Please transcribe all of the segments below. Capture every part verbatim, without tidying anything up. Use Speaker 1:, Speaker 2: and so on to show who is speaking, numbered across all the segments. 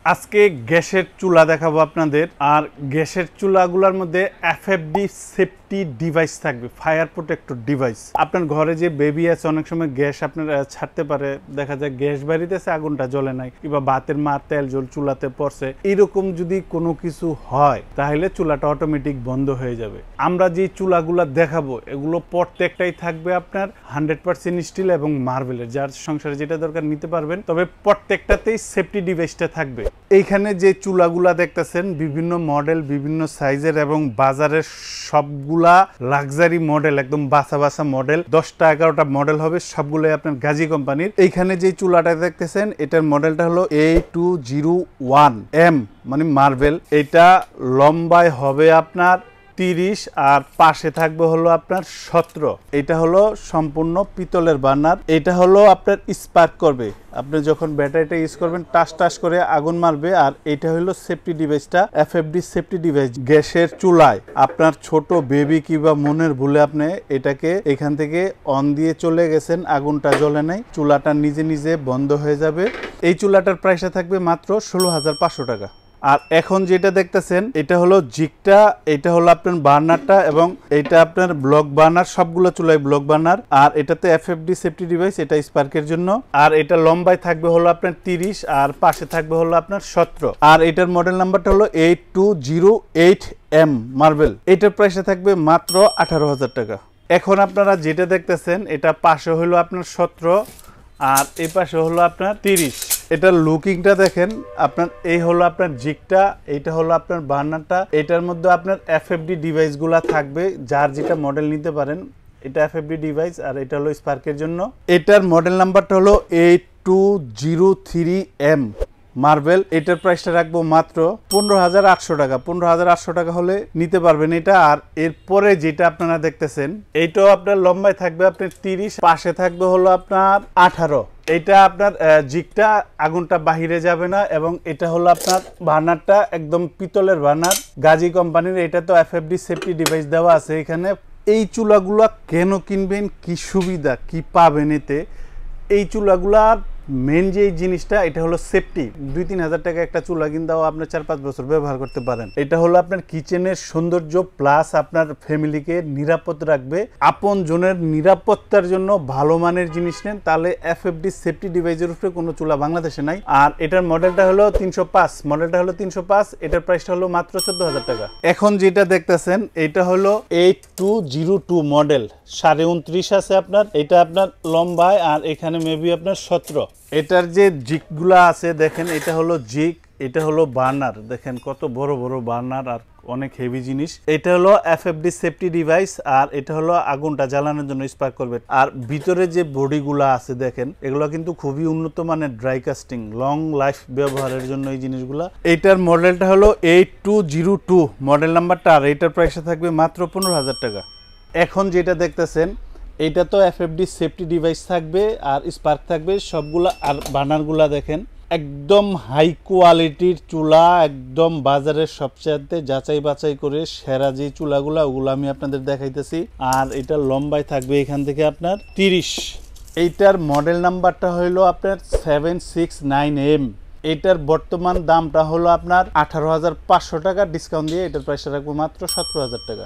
Speaker 1: আজকে গ্যাসের চুলা দেখাবো আপনাদের। আর গ্যাসের চুলাগুলোর মধ্যে এফএফডি সেফটি ডিভাইস থাকবে, ফায়ার প্রোটেক্টর ডিভাইস। আপনার ঘরে যে বেবি আছে, অনেক সময় গ্যাস আপনার ছাড়তে পারে, দেখা যায় গ্যাস বাড়িতেছে, আগুনটা জ্বলে নাই, কিংবা ভাতের মা তেল জল চুলাতে পড়ছে, এরকম যদি কোনো কিছু হয় তাহলে চুলাটা অটোমেটিক বন্ধ হয়ে যাবে। আমরা যে চুলাগুলো দেখাবো এগুলো প্রত্যেকটাই থাকবে আপনার হান্ড্রেড পার্সেন্ট স্টিল এবং মার্বেলের, যার সংসারে যেটা দরকার নিতে পারবেন, তবে প্রত্যেকটাতেই সেফটি ডিভাইসটা থাকবে। এইখানে যে চুলাগুলা দেখতেছেন বিভিন্ন মডেল, বিভিন্ন সাইজের এবং বাজারের সবগুলা লাক্সারি মডেল, একদম বাসা বাসা মডেল, দশটা এগারোটা মডেল হবে, সবগুলোই আপনার গাজী কোম্পানির। এইখানে যে চুলাটা দেখতেছেন এটার মডেলটা হলো A two zero one M, মানে মার্বেল। এটা লম্বায় হবে আপনার তিরিশ আর পাশে থাকবে হলো আপনার সতেরো। এটা হলো সম্পূর্ণ পিতলের বার্নার। এটা হলো আপনার স্পার্ক করবে, আপনি যখন ব্যাটারিটা ইউজ করবেন টাস টাস করে আগুন মারবে। আর এটা হলো সেফটি ডিভাইসটা, এফএফডি সেফটি ডিভাইস। গ্যাসের চুলায় আপনার ছোট বেবি কিংবা মনের ভুলে আপনি এটাকে এখান থেকে অন দিয়ে চলে গেছেন, আগুনটা জ্বলে নাই, চুলাটা নিজে নিজে বন্ধ হয়ে যাবে। এই চুলাটার প্রাইসটা থাকবে মাত্র ষোলো হাজার পাঁচশো টাকা। আর এখন যেটা দেখতেছেন এটা হলো জিকটা, এটা হলো আপনার বার্নারটা, এবং এটা আপনার ব্লক বার্নার, সবগুলো চুলাই ব্লক বার্নার। আর এটাতে এফএফডি সেফটি ডিভাইস, এটা স্পার্কের জন্য। আর এটা লম্বায় থাকবে হলো আপনার তিরিশ আর পাশে থাকবে হলো আপনার সতেরো। আর এটার মডেল নাম্বারটা হলো eight two zero eight M marble. এটার প্রাইসে থাকবে মাত্র আঠারো হাজার টাকা। এখন আপনারা যেটা দেখতেছেন এটা পাশে হলো আপনার সতেরো আর এই পাশে হলো আপনার তিরিশ। এটার লুকিংটা দেখেন আপনার, এই হলো আপনার জিকটা, এইটা হলো আপনার বার্নারটা। এটার মধ্যে আপনার এফএফডি ডিভাইসগুলো থাকবে, যার যেটা মডেল নিতে পারেন। এটা এফএফডি ডিভাইস আর এটা হলো স্পার্কের জন্য। এটার মডেল নাম্বারটা হলো eight two zero three M marble. এটার প্রাইসটা রাখবো মাত্র পনেরো হাজার আটশো টাকা। পনেরো হাজার আটশো টাকা হলে নিতে পারবেন এটা। আর এরপরে যেটা আপনারা দেখতেছেন এইটাও আপনার লম্বায় থাকবে আপনার তিরিশ, পাশে থাকবে হলো আপনার আঠারো। এটা আপনার জিকটা, আগুনটা বাহিরে যাবে না, এবং এটা হলো আপনার বার্নারটা একদম পিতলের বার্নার, গাজী কোম্পানির। এটা তো এফএফডি সেফটি ডিভাইস দেওয়া আছে এখানে। এই চুলাগুলা কেন কিনবেন, কি সুবিধা কি পাবেন এতে? এই চুলাগুলার মেন যে জিনিসটা এটা হলো সেফটি। দুই তিন হাজার টাকা একটা চুলা কিনতেও আপনার চার পাঁচ বছর ব্যবহার করতে পারেন। এটা হলো আপনার কিচেনের সৌন্দর্য প্লাস আপনার ফ্যামিলিকে নিরাপদ রাখবে। আপন জনের নিরাপত্তার জন্য ভালো মানের জিনিস নেন, তাহলে এফএফডি সেফটি ডিভাইসের উপরে কোনো চুলা বাংলাদেশে নাই। আর এটার মডেলটা হলো তিনশো পাঁচ, মডেলটা হলো তিনশো পাঁচ। এটার প্রাইসটা হলো মাত্র চোদ্দ হাজার টাকা। এখন যেটা দেখতেছেন এটা হলো eight two zero two model, সাড়ে উনত্রিশ আছে আপনার। এটা আপনার লম্বায় আর এখানে মেবি আপনার সতেরো। এটার যে জিকগুলা আছে দেখেন, এটা হলো জিক, এটা হলো বার্নার, দেখেন কত বড় বড় বার্নার আর অনেক হেভি জিনিস। এটা হলো এফএফডি সেফটি ডিভাইস আর এটা হলো আগুনটা জ্বালানোর জন্য স্পার্ক করবে। আর ভিতরে যে বডিগুলা আছে দেখেন, এগুলো কিন্তু খুবই উন্নত মানের, ড্রাই কাস্টিং, লং লাইফ ব্যবহারের জন্য এই জিনিসগুলা। এইটার মডেলটা হলো eight two zero two model নাম্বারটা। আর এটার প্রাইসটা থাকবে মাত্র পনেরো হাজার টাকা। এখন যেটা দেখতেছেন এটা তো এফএফডি সেফটি ডিভাইস থাকবে আর স্পার্ক থাকবে সবগুলা। আর বার্নারগুলা দেখেন একদম হাই কোয়ালিটির চুলা, একদম বাজারের সবচেয়ে যাচাই বাছাই করে সেরা যে চুলাগুলা ওগুলো আমি আপনাদের দেখাইতেছি। আর এটা লম্বায় থাকবে এখান থেকে আপনার তিরিশ। এইটার মডেল নাম্বারটা হইলো আপনার সেভেন সিক্স নাইন এম। এটার বর্তমান দামটা হলো আপনার আঠারো হাজার পাঁচশো টাকা, ডিসকাউন্ট দিয়ে এটার প্রাইসটা রাখবো মাত্র সতেরো হাজার টাকা।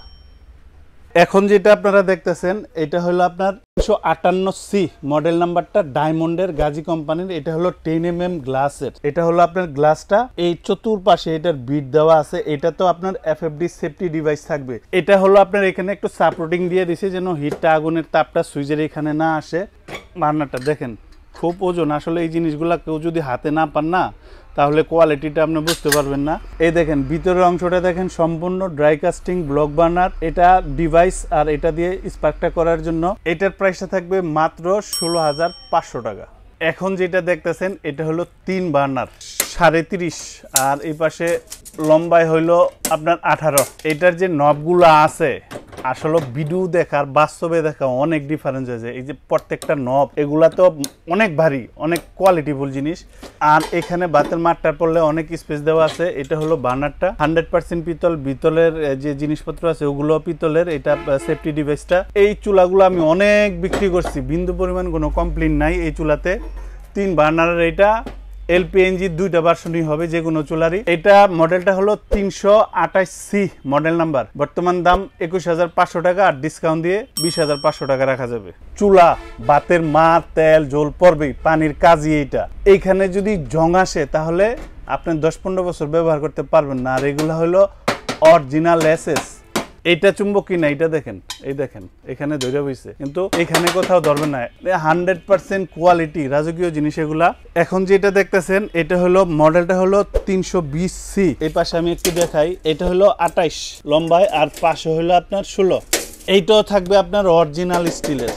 Speaker 1: এখন যেটা আপনারা দেখতেছেন এটা হলো আপনার তিনশো আটান্ন সি মডেল নাম্বারটা, ডায়মন্ডের, গাজী কোম্পানির। এটা হলো টেন এম এম গ্লাসের। এটা হলো আপনার গ্লাসটা, এই চতুর্পাশে এটার বিট দেওয়া আছে। এটা তো আপনার এফএফডি সেফটি ডিভাইস থাকবে। এটা হলো আপনার এখানে একটু সাপোর্টিং দিয়ে দিছে যেন হিটটা, আগুনের তাপটা সুইচের এখানে না আসে। বার্নারটা দেখেন খুব ওজন, আসলে এই জিনিসগুলা কেউ যদি হাতে না পান না তাহলে কোয়ালিটিটা আপনি বুঝতে পারবেন না। এই দেখেন ভিতরের অংশটা দেখেন সম্পূর্ণ ড্রাই কাস্টিং ব্লক বার্নার এটা ডিভাইস। আর এটা দিয়ে স্পার্কটা করার জন্য এটার প্রাইসটা থাকবে মাত্র ষোলো হাজার পাঁচশো টাকা। এখন যেটা দেখতেছেন এটা হলো তিন বার্নার, সাড়ে তিরিশ, আর এই পাশে লম্বায় হইলো আপনার আঠারো। এটার যে নবগুলো আছে আসলে ভিডিও দেখার বাস্তবে দেখা অনেক ডিফারেন্স হয়েছে। এই যে প্রত্যেকটা নব এগুলা তো অনেক ভারী, অনেক কোয়ালিটিফুল জিনিস। আর এখানে বাতের মাঠটা পড়লে অনেক স্পেস দেওয়া আছে। এটা হলো বার্নারটা হান্ড্রেড পার্সেন্ট পিতল, ভিতরের যে জিনিসপত্র আছে ওগুলো পিতলের। এটা সেফটি ডিভাইসটা। এই চুলাগুলো আমি অনেক বিক্রি করছি, বিন্দু পরিমাণ কোনো কমপ্লেইন নাই এই চুলাতে। তিন বার্নারের এটা এলপিএনজি দুইটা ভার্সনই হবে যে কোনো চুলারই। এটা মডেলটা হলো তিনশো আঠাশ সি মডেল নাম্বার। বর্তমান দাম একুশ হাজার পাঁচশো টাকা, আর ডিসকাউন্ট দিয়ে বিশ হাজার পাঁচশো টাকা রাখা যাবে। চুলা ভাতের মার তেল জল পড়বেই, পানির কাজই এইটা। এইখানে যদি জং আসে তাহলে আপনি দশ পনেরো বছর ব্যবহার করতে পারবেন না। আর এগুলো হলো অরিজিনাল এসএস। এইটা চুম্বক কিনা, এইটা দেখেন, এই দেখেন এখানে ধরে বইছে, কিন্তু এখানে কোথাও ধরবে না। হান্ড্রেড পার্সেন্ট কোয়ালিটি রাজকীয় জিনিস এগুলা। এখন যেটা দেখতেছেন এটা হলো মডেলটা হলো তিনশো বিশ সি। এই পাশে আমি একটু দেখাই, এটা হলো আঠাইশ লম্বায়, আর পাশে হলো আপনার ষোলো। এইটাও থাকবে আপনার অরিজিনাল স্টিলের,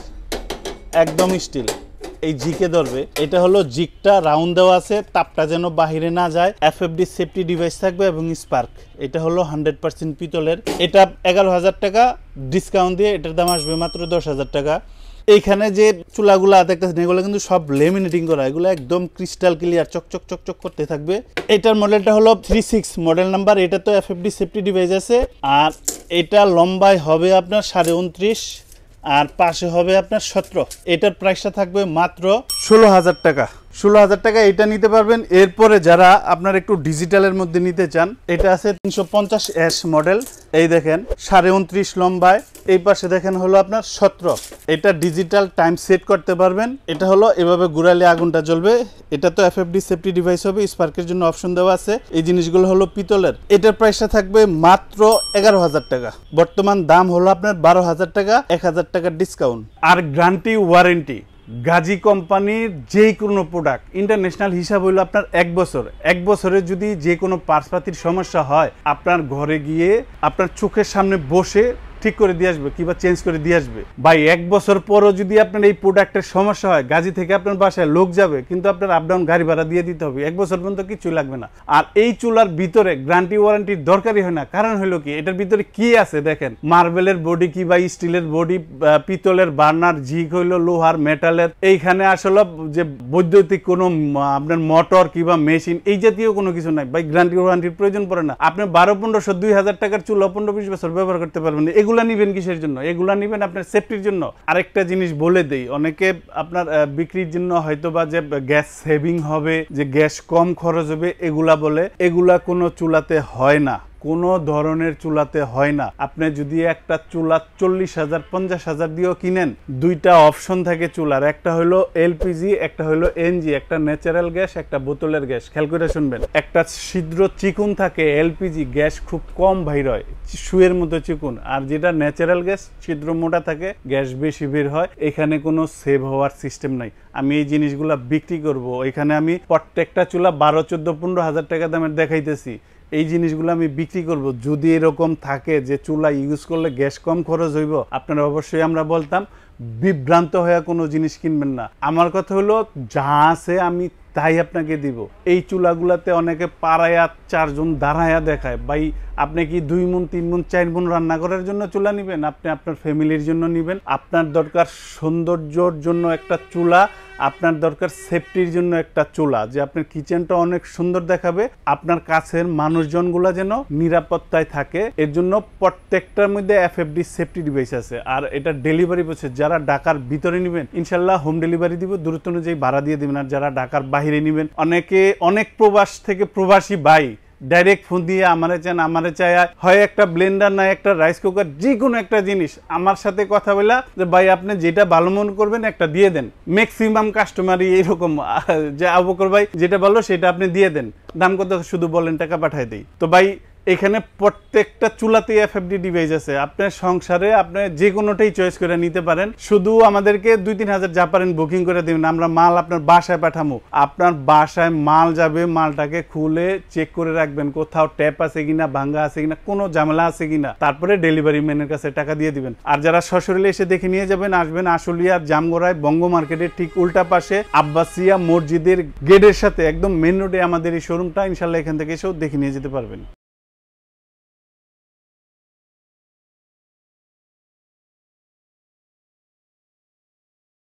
Speaker 1: একদম স্টিল। এই জিকে ধরবে, এটা হলো জিকটা রাউন্ড দেওয়া আছে, তাপটা যেন বাহিরে না যায়। এফএফডি সেফটি ডিভাইস থাকবে এবং স্পার্ক। এটা হলো হান্ড্রেড পার্সেন্ট পিতলের। এটা এগারো হাজার টাকা, ডিসকাউন্ট দিয়ে এটার দাম আসবে মাত্র দশ হাজার টাকা। এইখানে যে চুলাগুলো দেখতেছেন এগুলো কিন্তু সব লেমিনেটিং করা, এগুলো একদম ক্রিস্টাল ক্লিয়ার, চকচক চকচক করতে থাকবে। এটার মডেলটা হলো থ্রি সিক্স মডেল নাম্বার। এটা তো এফএফডি সেফটি ডিভাইস আছে, আর এটা লম্বায় হবে আপনার সাড়ে উনত্রিশ, আর পাশে হবে আপনার সতেরো। এটার প্রাইসটা থাকবে মাত্র ষোলো হাজার টাকা। ষোলো হাজার টাকা এটা নিতে পারবেন। এরপরে যারা আপনার একটু ডিজিটালের মধ্যে নিতে চান, এটা আছে তিনশো পঞ্চাশ এস মডেল। এই দেখেন সাড়ে উনত্রিশ লম্বায়, এই পাশে দেখেন হলো আপনার সতেরো। এটা ডিজিটাল টাইম সেট করতে পারবেন। এটা হলো এভাবে ঘুরালে আগুনটা জ্বলবে। এটা তো এফএফডি সেফটি ডিভাইস হবে, স্পার্কের জন্য অপশন দেওয়া আছে। এই জিনিসগুলো হলো পিতলের। এটার প্রাইসটা থাকবে মাত্র এগারো হাজার টাকা। বর্তমান দাম হলো আপনার বারো হাজার টাকা, এক হাজার টাকার ডিসকাউন্ট। আর গ্যারান্টি ওয়ারেন্টি গাজী কোম্পানির যে কোনো প্রোডাক্ট ইন্টারন্যাশনাল হিসাব হইলো আপনার এক বছর। এক বছরে যদি যে কোনো পার্সপাতির সমস্যা হয়, আপনার ঘরে গিয়ে আপনার চোখের সামনে বসে ঠিক করে দিয়ে আসবে কিংবা চেঞ্জ করে দিয়ে আসবে। ভাই এক বছর পরও যদি আপনার এই প্রোডাক্টের সমস্যা হয়, গাজী থেকে আপনার বাসায় লোক যাবে, কিন্তু আপনার আপ ডাউন গাড়ি ভাড়া দিয়ে দিতে হবে। এক বছর পর্যন্ত কিছুই লাগবে না। আর এই চুলার ভিতরে গ্যারান্টি ওয়ারেন্টির দরকারই হয় না। কারণ হলো কি, এটার ভিতরে কি আছে দেখেন, মার্বেলের বডি কি বা স্টিলের বডি, পিতলের বার্নার, জিক হইলো লোহার, মেটালের। এইখানে আসলে যে বৈদ্যুতিক কোনো আপনার মোটর কিংবা মেশিন এই জাতীয় কোনো কিছু নাই। ভাই গ্যারান্টি ওয়ারেন্টির প্রয়োজন পড়ে না। আপনি বারো পনেরোশো দুই হাজার টাকার চুলা পনেরো বিশ বছর ব্যবহার করতে পারবেন। এগুলা নিবেন কিসের জন্য? এগুলা নিবেন আপনার সেফটির জন্য। আরেকটা জিনিস বলে দেই, অনেকে আপনার বিক্রির জন্য হয়তো বা যে গ্যাস সেভিং হবে, যে গ্যাস কম খরচ হবে, এগুলা বলে। এগুলা কোনো চুলাতে হয় না, কোনো ধরনের চুলাতে হয় না। আপনি যদি একটা চুলা চল্লিশ হাজার পঞ্চাশ হাজার দিয়েও কিনেন, দুইটা অপশন থাকে চুলার, একটা হলো এলপিজি, একটা হলো এনজি, একটা ন্যাচারাল গ্যাস, একটা বোতলের গ্যাস। খেয়াল করে শুনবেন, একটা ছিদ্র চিকুন থাকে এলপিজি গ্যাস, খুব কম বাইর হয়, সুয়ের মতো চিকুন। আর যেটা ন্যাচারাল গ্যাস ছিদ্র মোটা থাকে, গ্যাস বেশি বের হয়। এখানে কোনো সেভ হওয়ার সিস্টেম নাই। আমি এই জিনিসগুলা বিক্রি করব, এখানে আমি প্রত্যেকটা চুলা বারো চোদ্দ পনেরো হাজার টাকা দামের দেখাইতেছি। এই জিনিসগুলো আমি বিক্রি করব। যদি এরকম থাকে যে চুলা ইউজ করলে গ্যাস কম খরচ হইব, আপনারা অবশ্যই আমরা বলতাম বিভ্রান্ত হয়ে কোনো জিনিস কিনবেন না। আমার কথা হলো যা আছে আমি তাই আপনাকে দিব। এই চুলাগুলাতে অনেকে পাড়ায়া চারজন দাঁড়ায়া দেখায়। ভাই আপনি কি দুই মন তিন মন চার মন রান্না করার জন্য চুলা নিবেন? আপনি আপনার ফ্যামিলির জন্য নিবেন। আপনার দরকার সৌন্দর্যর জন্য একটা চুলা, আপনার দরকার সেফটির জন্য একটা চুলা, যে আপনার কিচেনটা অনেক সুন্দর দেখাবে, আপনার কাছের মানুষজনগুলা যেন নিরাপত্তায় থাকে। এর জন্য প্রত্যেকটার মধ্যে এফএফডি সেফটি ডিভাইস আছে। আর এটা ডেলিভারি প্রসেস, যারা ঢাকার ভিতরে নেবেন ইনশাল্লাহ হোম ডেলিভারি দিব, দূরত্ব অনুযায়ী ভাড়া দিয়ে দিবেন। আর যারা ঢাকার বাহিরে নেবেন, অনেকে অনেক প্রবাস থেকে প্রবাসী ভাই ডাইরেক্ট ফোন দিয়ে আমারে চান, আমারে চায় হয় একটা ব্লেন্ডার না একটা রাইস কুকার, যে কোনো একটা জিনিস আমার সাথে কথা বলা যে ভাই আপনি যেটা ভালো মনে করবেন একটা দিয়ে দেন। ম্যাক্সিমাম কাস্টমারই এরকম, যে আবু বকর ভাই যেটা বললো সেটা আপনি দিয়ে দেন, দাম কত শুধু বলেন, টাকা পাঠায় দেই। তো ভাই এখানে প্রত্যেকটা চুলাতে এফএফডি ডিভাইস আছে। আপনার সংসারে আপনি যে কোনোটাই চয়েস করে নিতে পারেন। শুধু আমাদেরকে দুই তিন হাজার যা পারেন বুকিং করে দিবেন, আমরা মাল আপনার বাসায় পাঠাবো। আপনার বাসায় মাল যাবে, মালটাকে খুলে চেক করে রাখবেন কোথাও ট্যাপ আছে কিনা, ভাঙ্গা আছে কিনা, কোনো ঝামেলা আছে কিনা, তারপরে ডেলিভারি ম্যানের কাছে টাকা দিয়ে দিবেন। আর যারা সশরীরে এসে দেখে নিয়ে যাবেন, আসবেন আশুলিয়ার জামগড়ায় বঙ্গ মার্কেটের ঠিক উল্টা পাশে আব্বাসিয়া মসজিদের গেটের সাথে একদম মেন রোডে আমাদের এই শোরুমটা। ইনশাল্লাহ এখান থেকে এসেও দেখে নিয়ে যেতে পারবেন।